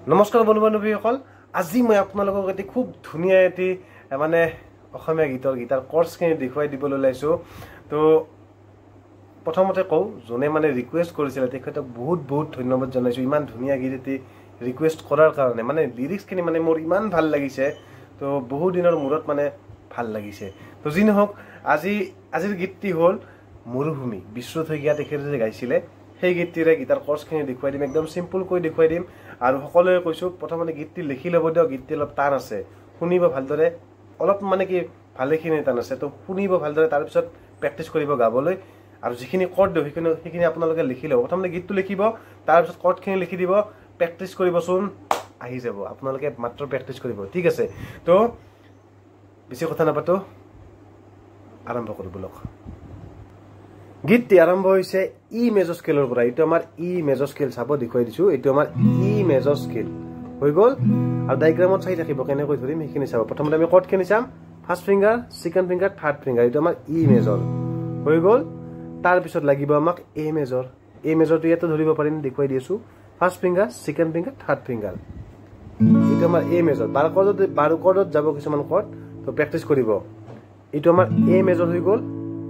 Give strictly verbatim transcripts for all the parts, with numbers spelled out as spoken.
নমস্কাৰ বন্ধু বান্ধৱীসকল, আজি মই আপোনালোকক এটি খুব ধুনীয়া এটি মানে অসমীয়া গীতৰ গীতাৰ কোৰ্সখিনি দেখুৱাই দিবলৈ ওলাইছো। তো প্ৰথমতে কওঁ, যোনে মানে ৰিকুৱেষ্ট কৰিছিল তেখেতক বহুত বহুত ধন্যবাদ জনাইছো। ইমান ধুনীয়া গীত এটি ৰিকুৱেষ্ট কৰাৰ কাৰণে, মানে লিৰিক্সখিনি মানে মোৰ ইমান ভাল লাগিছে। তো বহু দিনৰ মূৰত মানে ভাল লাগিছে। তো যি নহওক, আজি আজিৰ গীতটি হ'ল মৰুভূমি। বিশ্বজিৎ শইকীয়া তেখেতে যে গাইছিলে সেই গীতটিৰে গীতাৰ কোৰ্সখিনি দেখুৱাই দিম, একদম চিম্পুলকৈ দেখুৱাই দিম। আৰু সকলোৱে কৈছোঁ, প্ৰথমতে গীতটি লিখি ল'ব দিয়ক। গীতটি অলপ টান আছে, শুনিব ভালদৰে, অলপ মানে কি ভালেখিনি টান আছে। তো শুনিব ভালদৰে, তাৰপিছত প্ৰেক্টিচ কৰিব গাবলৈ। আৰু যিখিনি কৰ্ড দিওঁ সেইখিনি সেইখিনি আপোনালোকে লিখি ল'ব। প্ৰথমতে গীতটো লিখিব, তাৰপিছত কৰ্ডখিনি লিখি দিব, প্ৰেক্টিচ কৰিবচোন, আহি যাব। আপোনালোকে মাত্ৰ প্ৰেক্টিচ কৰিব, ঠিক আছে? তো বেছি কথা নাপাতো, আৰম্ভ কৰোঁ বলক। গীতটি আৰম্ভ হৈছে ই মেজৰ স্কেলৰ পৰা। এইটো আমাৰ ই মেজৰ স্কেল, চাব দেখুৱাই দিছোঁ। এইটো আমাৰ ই মেজৰ স্কেল হৈ গ'ল। আৰু ডাইগ্ৰামত চাই থাকিব কেনেকৈ ধৰিম সেইখিনি চাব। প্ৰথমতে আমি কৰ্ডখিনি চাম, first finger, second finger, third finger. এইটো আমাৰ ই মেজৰ হৈ গ'ল। তাৰপিছত লাগিব আমাক এ মেজৰ। এ মেজৰটো ইয়াতে ধৰিব পাৰিম, দেখুৱাই দি আছোঁ। First finger, second finger, third finger. এইটো আমাৰ এ মেজৰ। বাৰ কৰ্ডত বাৰ কৰ্ডত যাব কিছুমান কৰ্ড, তো প্ৰেক্টিচ কৰিব। এইটো আমাৰ এ মেজৰ হৈ গ'ল।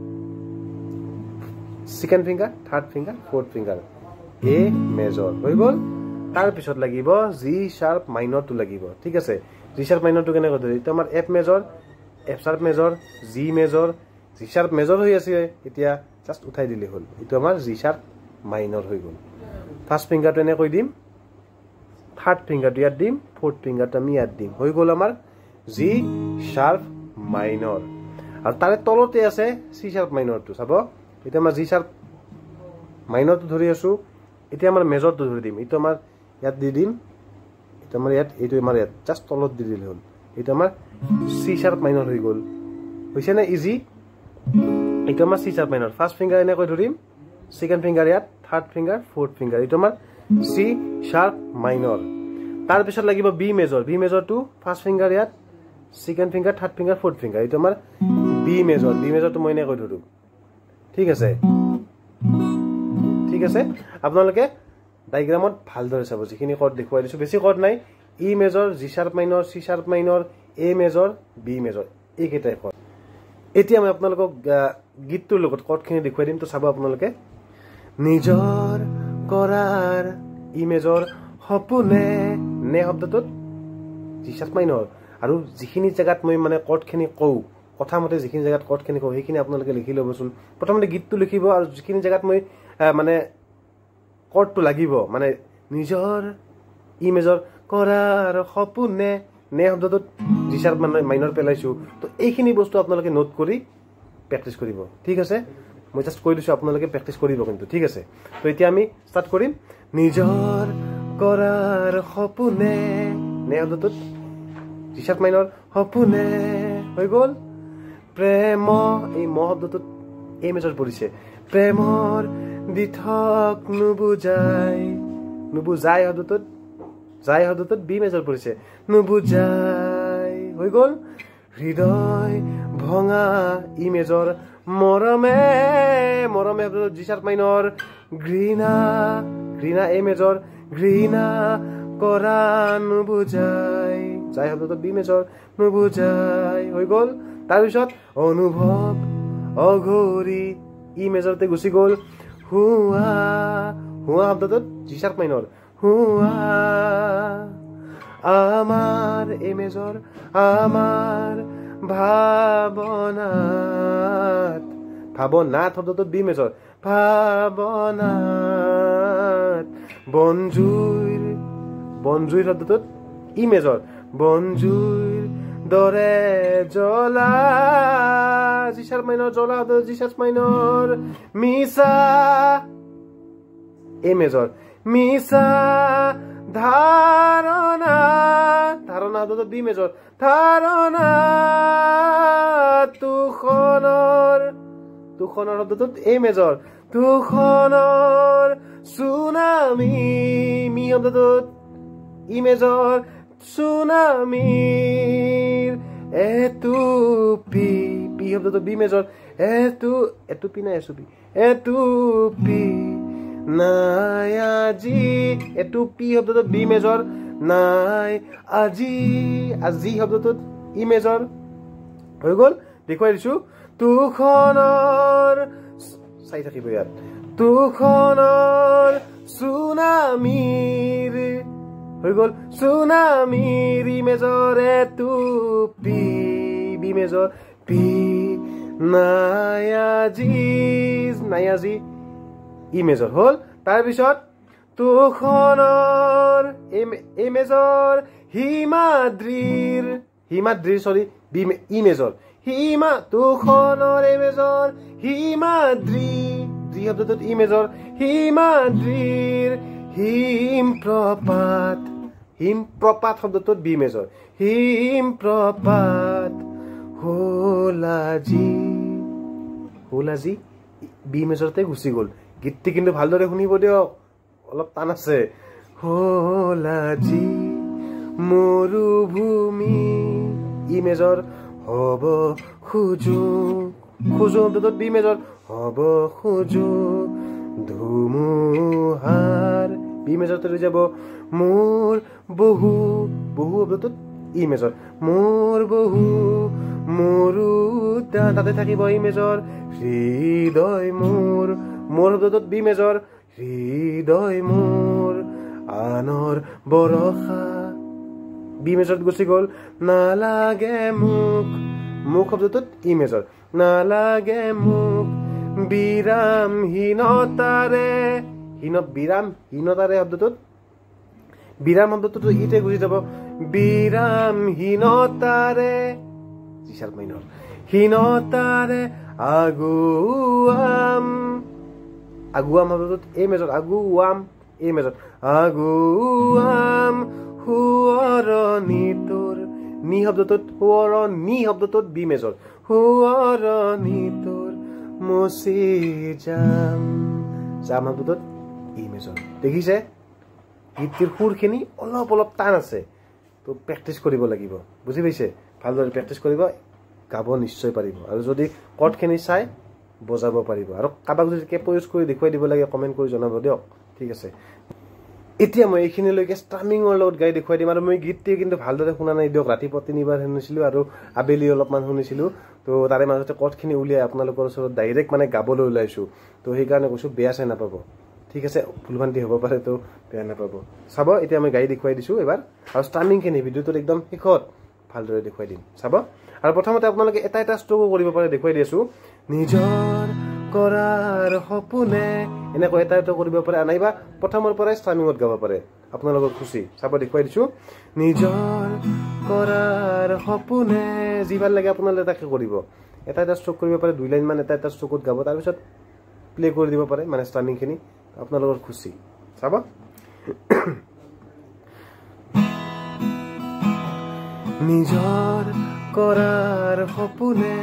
Second finger, third finger, fourth finger, A major হৈ গ'ল। তাৰপিছত লাগিব জি শাৰ্প মাইনৰটো লাগিব, ঠিক আছে? জি শাৰ্প মাইনৰটো কেনেকৈ ধৰি? এইটো আমাৰ F major, F sharp major, G major, G sharp major হৈ আছে, এতিয়া জাষ্ট উঠাই দিলে হ'ল। এইটো আমাৰ জি শাৰ্প মাইনৰ হৈ গ'ল। ফাৰ্ষ্ট ফিংগাৰটো এনেকৈ দিম, থাৰ্ড ফিংগাৰটো ইয়াত দিম, ফৰ্থ ফিংগাৰটো আমি ইয়াত দিম। হৈ গ'ল আমাৰ জি শাৰ্প মাইনৰ। আৰু তাৰে তলতে আছে চি শাৰ্প মাইনৰটো, চাব। এতিয়া আমাৰ জি শাৰ্প মাইনৰটো ধৰি আছোঁ, এতিয়া আমাৰ মেজৰটো ধৰি দিম। এইটো আমাৰ ইয়াত দি দিম, এইটো আমাৰ ইয়াত, এইটো আমাৰ ইয়াত জাষ্ট তলত দি দিলে হ'ল। এইটো আমাৰ চি শাৰ্প মাইনৰ হৈ গ'ল। হৈছে নে ইজি? এইটো আমাৰ C sharp minor. First finger এনেকৈ ধৰিম, ছেকেণ্ড ফিংগাৰ ইয়াত, থাৰ্ড ফিংগাৰ, ফৰ্থ ফিংগাৰ। এইটো আমাৰ চি শাৰ্প মাইনৰ। তাৰপিছত লাগিব বি মেজৰ। বি মেজৰটো ফাৰ্ষ্ট ফিংগাৰ ইয়াত, second finger, third finger, fourth finger. এইটো আমাৰ বি মেজৰ। বি মেজৰটো মই এনেকৈ ধৰোঁ, ঠিক আছে? ঠিক আছে, আপোনালোকে ডাইগ্ৰামত ভালদৰে চাব। যিখিনি কৰ্ড দেখুৱাই দিছোঁ, বেছি কৰ্ড নাই। E major, G sharp minor, C sharp minor, A major, B major, এইকেইটাই কৰ্ড। এতিয়া মই আপোনালোকক গীতটোৰ লগত কৰ্ডখিনি দেখুৱাই দিম, তো চাব আপোনালোকে। নিজৰ কৰাৰ ই মেজৰ সপোনে, নে শব্দটোত জি শাৰ্প মাইনৰ। আৰু যিখিনি জেগাত মই মানে কৰ্ডখিনি কওঁ, কথা মতে যিখিনি জেগাত কৰ্ডখিনি কওঁ সেইখিনি আপোনালোকে লিখি ল'বচোন। প্ৰথমতে গীতটো লিখিব, আৰু যিখিনি জেগাত মই মানে কৰ্ডটো লাগিব, মানে নিজৰ ই মেজৰ কৰাৰ সপোনে, নে শব্দটোত জি শাৰ্প মানে মাইনৰ পেলাইছোঁ। তো এইখিনি বস্তু আপোনালোকে নোট কৰি প্ৰেক্টিচ কৰিব, ঠিক আছে? মই জাষ্ট কৈ দিছোঁ, আপোনালোকে প্ৰেক্টিচ কৰিব কিন্তু, ঠিক আছে? তো এতিয়া আমি ষ্টাৰ্ট কৰিম। নিজৰ কৰাৰ সপোনে, নে শব্দটোত জি শাৰ্প মাইনৰ, সপোনে হৈ গ'ল। প্ৰেম, এই ম শব্দটোত এ মেজৰ পৰিছে। প্ৰেমৰ দিঠক নুবুজাই, নুবুজাই শব্দটোত, যাই শব্দটোত বি মেজৰ পৰিছে। নুবুজাই হৈ গ'ল। হৃদয় ভঙা ই মেজৰ, মৰমে, মৰমে শব্দটোত জি শাৰ্প মাইনৰ। ঘৃণা, ঘৃণা এ মেজৰ, ঘৃণা কৰা নুবুজাই, যাই শব্দটোত বি মেজৰ, নুবুজাই হৈ গ'ল। তাৰপিছত অনুভৱ অঘৰী ই মেজৰতে গুচি গ'ল। হুৱা, হুৱা শব্দটোত জি শাৰ্প মাইনৰ, হুৱা। আমাৰ এ মেজৰ, আমাৰ ভাৱনাত, ভাৱনাত শব্দটোত বি মেজৰ, ভাৱনাত। বনজুইৰ, বনজুইৰ শব্দটোত ই মেজৰ, বনজুইৰ দৰে জ্বলা, জি শাৰ্প মাইনৰ, জ্বলা শব্দটোত জি শাৰ্প মাইনৰ। মিছা এ মেজৰ, মিছা ধাৰণা, ধাৰণা শব্দটোত বি মেজৰ, ধাৰণা। তুষনৰ, তুষনৰ শব্দটোত এ মেজৰ, তুষনৰ। চুনামি, মি শব্দটোত ই মেজৰ, চুনামিৰ। এটুপি, পি শব্দটোত বি মেজৰ, এটু, এটুপি নাই এচুপি, এটুপি নাই আজি, এটুপি শব্দটোত বি মেজৰ, নাই আজি আজি শব্দটোত ই মেজৰ হৈ গ'ল দেখুৱাই দিছো তুখনৰ চাই থাকিব ইয়াত তুখনৰ সুনামিৰ হৈ গ'ল সুনামিৰ ই মেজৰ এ তু পি বি মেজৰ পি নাই আজি নাই আজি ই মেজৰ হ'ল তাৰ পিছত তুখনৰ এ মেজৰ হিমাদ্ৰীৰ হিমাদ্ৰীৰ সৰি বি ই মেজৰ হিমা তুখনৰ এ মেজৰ হিমাদ্ৰী দ্ৰি শব্দটোত ই মেজৰ হিমাদ্ৰীৰ হিম প্ৰপাত হিম প্ৰপাত শব্দটোত বি মেজৰ হিম প্ৰপাত হোলাজি হোলাজি বি মেজৰতে গুচি গ'ল গীতটি কিন্তু ভালদৰে শুনিব দিয়ক অলপ টান আছে হোলাজি মৰুভূমি ই মেজৰ হব খুজু খুজু শব্দটোত বি মেজৰ হব খুজু ধুমুহাৰ বি মেজৰতে লৈ যাব মোৰ বহু বহু শব্দটোত ই মেজৰ মোৰ বহু মোৰো তাতে থাকিব ই মেজৰ হৃদয় মোৰ মোৰ শব্দটোত বি মেজৰ হৃদয় মোৰ আনৰ বৰষা বি মেজৰত গুচি গ'ল নালাগে মোক মোক শব্দটোত ই মেজৰ নালাগে মোক বিৰামহীনতাৰে হীন বিৰামহীনতাৰে শব্দটোত বিৰাম শব্দটোত ইতে গুচি যাব বিৰামহীনতাৰে জি শাৰ্প মাইনৰ হীনতাৰে আগুৱাম আগুৱাম শব্দটোত এ মেজৰ আগুৱাম এ মেজৰ আগুৱাম হুৱৰণি তোৰ নি শব্দটোত হুৱৰণি শব্দটোত বি মেজৰ হুৱৰণি তোৰ মচি যাম যাম শব্দটোত ই মেজৰ দেখিছে গীতটিৰ সুৰখিনি অলপ অলপ টান আছে তো প্ৰেক্টিচ কৰিব লাগিব বুজি পাইছে ভালদৰে প্ৰেক্টিচ কৰিব গাব নিশ্চয় পাৰিব আৰু যদি কৰ্ডখিনি চাই বজাব পাৰিব আৰু কাবাক যদি কেপ ইউজ কৰি দেখুৱাই দিব লাগে কমেন্ট কৰি জনাব দিয়ক ঠিক আছে এতিয়া মই এইখিনিলৈকে ষ্ট্ৰামিঙৰ লগত গাই দেখুৱাই দিম আৰু মই গীতটি কিন্তু ভালদৰে শুনা নাই দিয়ক ৰাতিপুৱা তিনিবাৰ শুনিছিলোঁ আৰু আবেলি অলপমান শুনিছিলোঁ তো তাৰে মাজতে কৰ্ডখিনি উলিয়াই আপোনালোকৰ ওচৰত ডাইৰেক্ট মানে গাবলৈ ওলাইছোঁ তো সেইকাৰণে কৈছোঁ বেয়া চাই নাপাব ঠিক আছে ভুলভ্ৰান্তি হ'ব পাৰে তো বেয়া নাপাব চাব এতিয়া মই গাই দেখুৱাই দিছোঁ এবাৰ আৰু ষ্ট্ৰামিংখিনি ভিডিঅ'টোত একদম শেষত ভালদৰে দেখুৱাই দিম চাব আৰু প্ৰথমতে আপোনালোকে এটা এটা ষ্ট্ৰকো কৰিব পাৰে দেখুৱাই দি আছোঁ নিজৰ কৰাৰ সপোনে এনেকৈ এটা এটা কৰিব পাৰে নাইবা প্ৰথমৰ পৰাই ষ্ট্ৰামিঙত গাব পাৰে আপোনালোকৰ খুচি চাব দেখুৱাই দিছোঁ নিজৰ কৰাৰ সপোনে যি ভাল লাগে আপোনালোকে তাকে কৰিব এটা এটা ষ্ট্ৰক কৰিব পাৰে দুই লাইনমান এটা এটা ষ্ট্ৰকত গাব তাৰপিছত প্লে কৰি দিব পাৰে মানে ষ্ট্ৰামিংখিনি আপোনালোকৰ খুচি চাব নিজৰ কৰাৰ সপোনে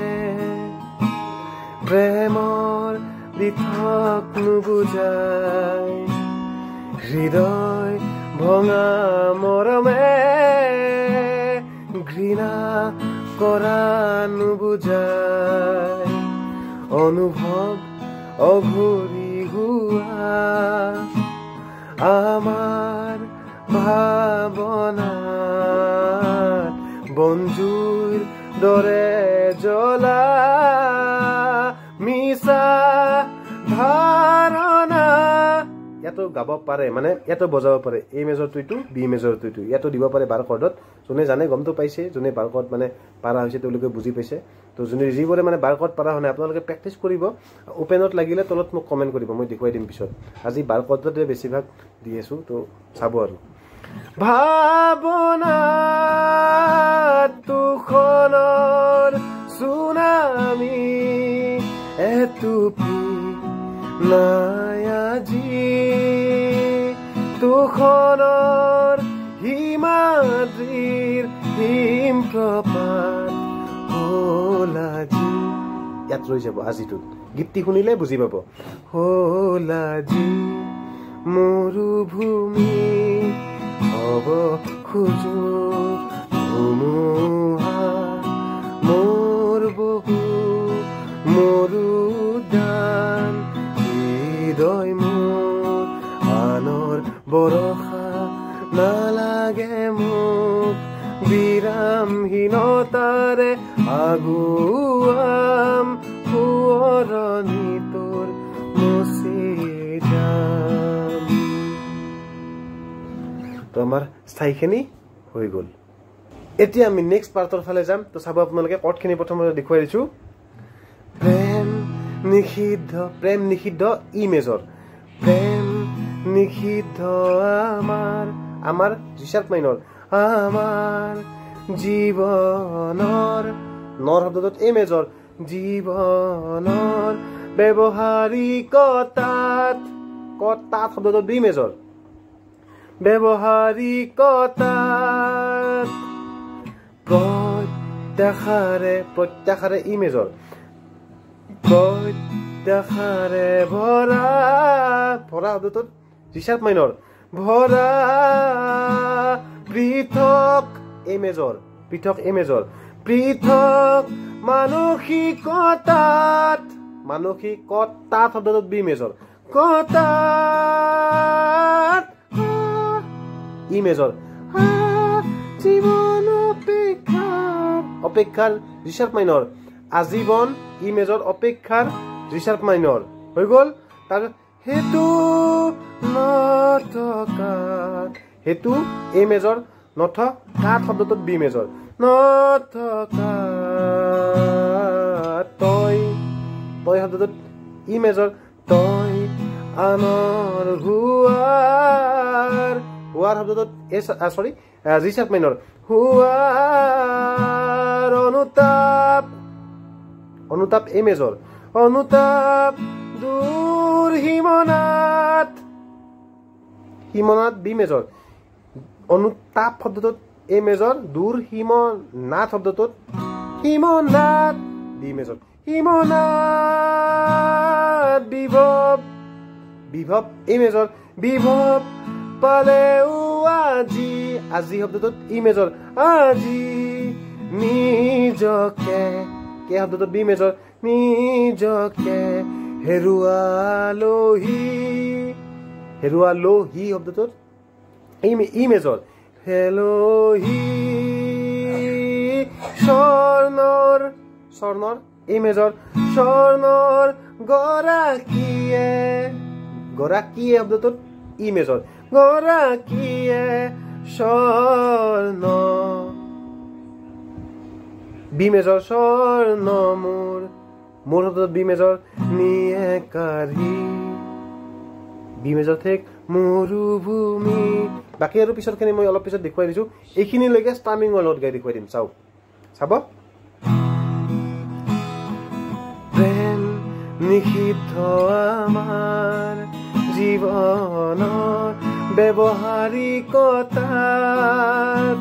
প্ৰেমৰ দিঠক নুবুজাই হৃদয় ভঙা মৰমে ঘৃণা কৰা নুবুজাই অনুভৱ অঘূৰি হোৱা আমাৰ ভাৱনাত বনজুইৰ দৰে জ্বলা মিছা ধাৰণা ইয়াতো গাব পাৰে মানে ইয়াতো বজাব পাৰে এ মেজৰটো ইটো বি মেজৰটো ইটো ইয়াতো দিব পাৰে বাৰ কৰ্ডত যোনে জানে গমটো পাইছে যোনে বাৰ কৰ্ড মানে পাৰা হৈছে তেওঁলোকে বুজি পাইছে তো যোনে যিবোৰে মানে বাৰ কৰ্ড পাৰা হোৱা নাই আপোনালোকে প্ৰেক্টিচ কৰিব ওপেনত লাগিলে তলত মোক কমেণ্ট কৰিব মই দেখুৱাই দিম পিছত আজি বাৰ কৰ্ডতে বেছিভাগ দি আছোঁ তো চাব আৰু ভাৱনা তুখনৰ সুনামি এটুপি নাই আজি তুখনৰ হিমাদ্ৰীৰ হিম প্ৰপাত হোলাজি ইয়াত ৰৈ যাব আজিটোত গীতটি শুনিলে বুজি পাব হোলাজি মৰুভূমি হব খোজো ধুমুহা মোৰ বহু মৰুদান হৃদয় মোৰ আনৰ বৰষা নালাগে নালাগে মোক বিৰামহীনতাৰে আগুৱাম সোঁৱৰণি তোৰ মুচি যাম। তো আমাৰ স্থায়ীখিনি হৈ গ'ল। এতিয়া আমি নেক্সট পাৰ্টৰ ফালে যাম। তো চাব আপোনালোকে কৰ্ডখিনি প্ৰথমতে দেখুৱাই দিছোঁ। প্ৰেম নিষিদ্ধ, প্ৰেম নিষিদ্ধ ই মেজৰ, প্ৰেম নিষিদ্ধ আমাৰ, আমাৰ জি শাৰ্প মাইনৰ, আমাৰ জীৱনৰ, নৰ শব্দটোত এ মেজৰ, জীৱনৰ ব্যৱহাৰিকতাত, কতাত শব্দটোত বি মেজৰ, ব্যৱহাৰিকতাত প্ৰত্যাশাৰে, প্ৰত্যাশাৰে ই মেজৰ, প্ৰত্যাশাৰে ভৰা, ভৰা শব্দটোত জি শাৰ্প মাইনৰ, ভৰা পৃথক এ মেজৰ, পৃথক এ মেজৰ, পৃথক মানসিকতাত, মানসিকতাত শব্দটোত বি মেজৰ, কতাত ই মেজৰ, জীৱন অপেক্ষাৰ, অপেক্ষাৰ জি শাৰ্প মাইনৰ, আজীৱন ই মেজৰ, অপেক্ষাৰ জি শাৰ্প মাইনৰ হৈ গ'ল। তাৰপিছত হেতু নথকাত, হেতু এ মেজৰ, নথকাত শব্দটোত বি মেজৰ, নথকাত তই, তই শব্দটোত ই মেজৰ, তই আনৰ হোৱাৰ, হোৱাৰ শব্দটোত এ চৰি জি শাৰ্প মাইনৰ, হোৱাৰ অনুতাপ, অনুতাপ এ মেজৰ, অনুতাপ দূৰ হিমনাত, হিমনাত বি মেজৰ, অনুতাপ শব্দটোত এ মেজৰ, দূৰ হিমনাত শব্দটোত হিমনাত বি মেজৰ, হিমনাত বিভৱ, বিভৱ এ মেজৰ, বিভৱ পালেও আজি, আজি শব্দটোত ই মেজৰ, আজি নিজকে, কে শব্দটোত বি মেজৰ, নিজকে হেৰুৱালহি, হেৰুৱালহি শব্দটোত ই মেজৰ, হেলহি স্বৰ্ণৰ, স্বৰ্ণৰ ই মেজৰ, স্বৰ্ণৰ গৰাকীয়ে, গৰাকীয়ে শব্দটোত ই মেজৰ, গৰাকীয়ে স্বৰ্ণ বি মেজৰ, স্বৰ্ণ মোৰ, মোৰ শব্দটোত বি মেজৰ, নিয়ে কাঢ়ি বি মেজৰ ঠেক মৰুভূমি। বাকী আৰু পিছৰখিনি মই অলপ পিছত দেখুৱাই দিছোঁ। এইখিনিলৈকে ষ্টামিঙৰ লগত গাই দেখুৱাই দিম, চাওক চাব। প্ৰেম নিষিদ্ধ আমাৰ জীৱনৰ ব্যৱহাৰিকতাত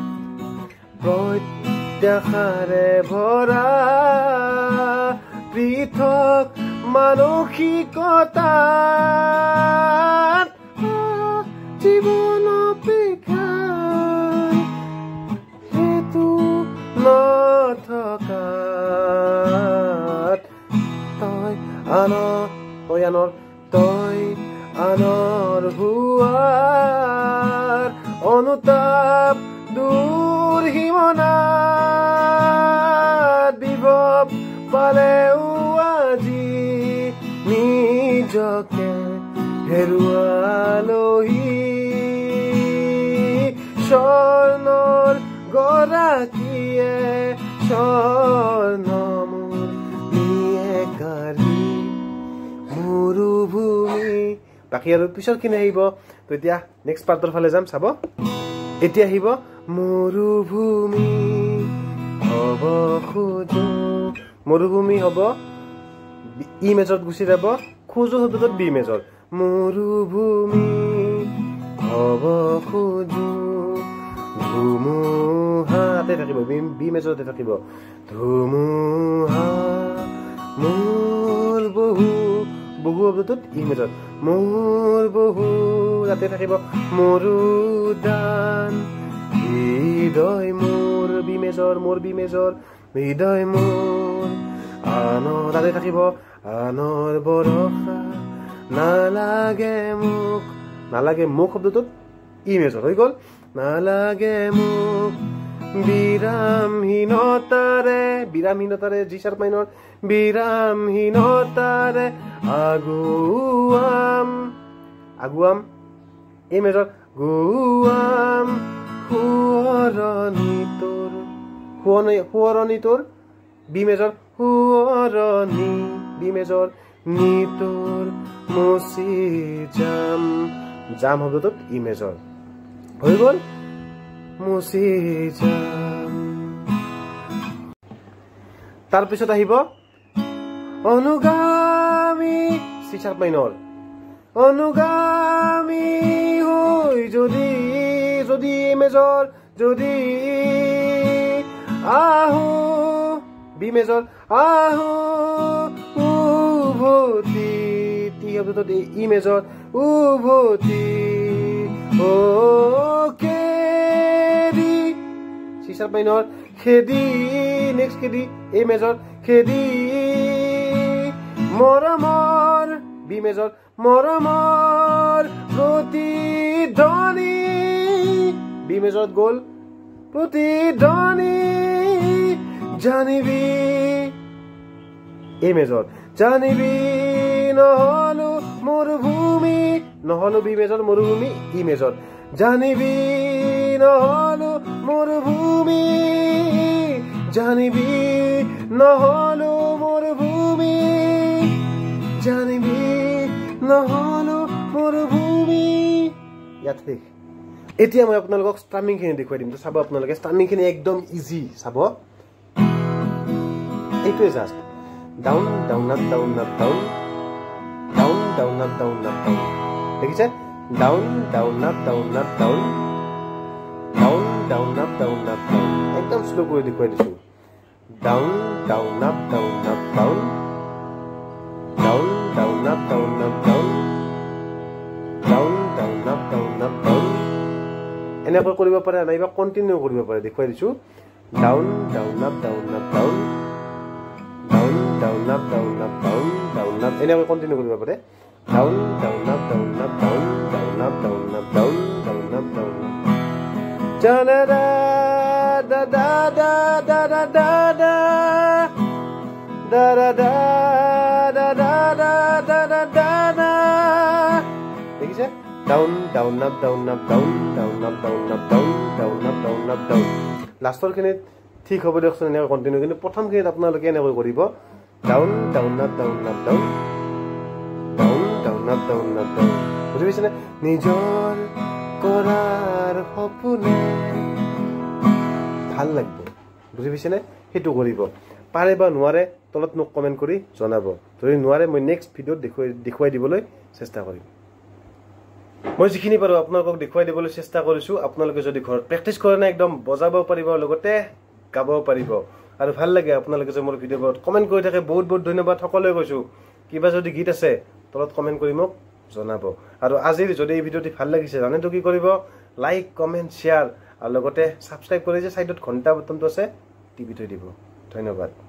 প্ৰত্যাশাৰে ভৰা পৃথক মানসিকতাত জীৱন অপেক্ষাৰ হেতু নথকাত তই আনৰ, তই আনৰ, তই আনৰ হোৱাৰ অনুতাপ দূৰ হিমনাত বিভৱ পালেও আজি নিজকে হেৰুৱালহি স্বৰ্ণৰ গৰাকীয়ে স্বৰ্ণ মোৰ নিয়ে কাঢ়ি মৰুভূমি। বাকী আৰু পিছৰখিনি আহিব। তো এতিয়া নেক্সট পাৰ্টৰ ফালে যাম, চাব। এতিয়া আহিব মৰুভূমি হ'ব খোজো, মৰুভূমি হ'ব ই মেজৰত গুচি যাব, খোজো শব্দটোত বি মেজৰ, মৰুভূমি হ'ব খোজো ধুমুহাতে থাকিব, বি মেজৰতে থাকিব, ধুমুহা মোৰ বহু, বহু শব্দটোত ই মেজৰ, মোৰ বহু তাতে থাকিব, মৰুদান হৃদয় মোৰ বি মেজৰ, মোৰ বি মেজৰ, হৃদয় মোৰ আনৰ তাতে থাকিব, আনৰ বৰষা নালাগে মোক, নালাগে মোক শব্দটোত ই মেজৰ হৈ গ'ল। নালাগে মোক বিৰামহীনতাৰে বিৰামহীনতাৰে জি শাৰ্প মাইনৰ বিৰামহীনতাৰে আগুৱাম আগুৱাম এ মেজৰ গুৱাম সোঁৱৰণি তোৰ সোঁৱৰণি তোৰ বি মেজৰ সোঁৱৰণি বি মেজৰ নিতোৰ মুচি যাম যাম শব্দটোত ই মেজৰ হৈ গ'ল মুচি যাম তাৰপিছত আহিব অনুগামী চি শাৰ্প মাইনৰ অনুগামী হৈ যদি যদি এ মেজৰ যদি আহো বি মেজৰ আহো উভতি টি শব্দটোত ই মেজৰ উভতি ও কেৰি চি শাৰ্প মাইনৰ খেদি নেক্সট খেদি এ মেজৰ খেদি মৰমৰ বি মেজৰ মৰমৰ প্ৰতিধ্বনি বি মেজৰত গ'ল প্ৰতিধ্বনি জানিবি এ মেজৰ জানিবি নহলো মৰুভূমি নহলো বি মেজৰ মৰুভূমি ই মেজৰ জানিবি নহলো মৰুভূমি জানিবি নহলো মৰুভূমি জানিবি নহলো মৰুভূমি ইয়াত শেষ এতিয়া মই আপোনালোকক ষ্ট্ৰামিংখিনি দেখুৱাই দিম চাব আপোনালোকে ষ্ট্ৰামিংখিনি একদম ইজি চাব এইটোৱে just down down up down up down down down up down up down দেখিছে down down up down up down down down up down up down একদম স্লো কৰি দেখুৱাই দিছো down down up down up down down down up down up down down down up down up down এনেকৈ কৰিব পাৰে নাইবা continue কৰিব পাৰে দেখুৱাই দিছো down down up down up down down down up down up down down up এনেকৈ continue কৰিব পাৰে down down up down up down down up down up down down up down জানা দা দা দা দা দা দা দা দা দা দা দা দা দা দা দা দা দা দা দেখিছে down down up down up down down up down up down down up down up down লাষ্টৰ খিনিত ঠিক হ'ব দিয়কচোন এনেকৈ কণ্টিনিউ কিন্তু প্ৰথমখিনিত আপোনালোকে এনেকৈ কৰিব down down up down up down down down up down up down বুজি পাইছেনে নিজৰ কৰাৰ সপোনে ভাল লাগিব বুজি পাইছেনে সেইটো কৰিব পাৰে বা নোৱাৰে তলত মোক কমেণ্ট কৰি জনাব যদি নোৱাৰে মই নেক্সট ভিডিঅ'ত দেখুৱাই দেখুৱাই দিবলৈ চেষ্টা কৰিম মই যিখিনি পাৰো আপোনালোকক দেখুৱাই দিবলৈ চেষ্টা কৰিছো আপোনালোকে যদি ঘৰত প্ৰেক্টিছ কৰে না একদম বজাব পাৰিব লগতে গাব পাৰিব আৰু ভাল লাগে আপোনালোকে যে মোৰ ভিডিঅ'বোৰত কমেণ্ট কৰি থাকে বহুত বহুত ধন্যবাদ সকলোৱে কৈছো কিবা যদি গীত আছে তলত কমেণ্ট কৰি মোক জনাব আৰু আজিৰ যদি এই ভিডিঅ'টি ভাল লাগিছে জানেতো কি কৰিব লাইক কমেণ্ট শ্বেয়াৰ আৰু লগতে সাবস্ক্ৰাইব কৰি যে সাইডত ঘণ্টা বটনটো আছে টিপি থৈ দিব ধন্যবাদ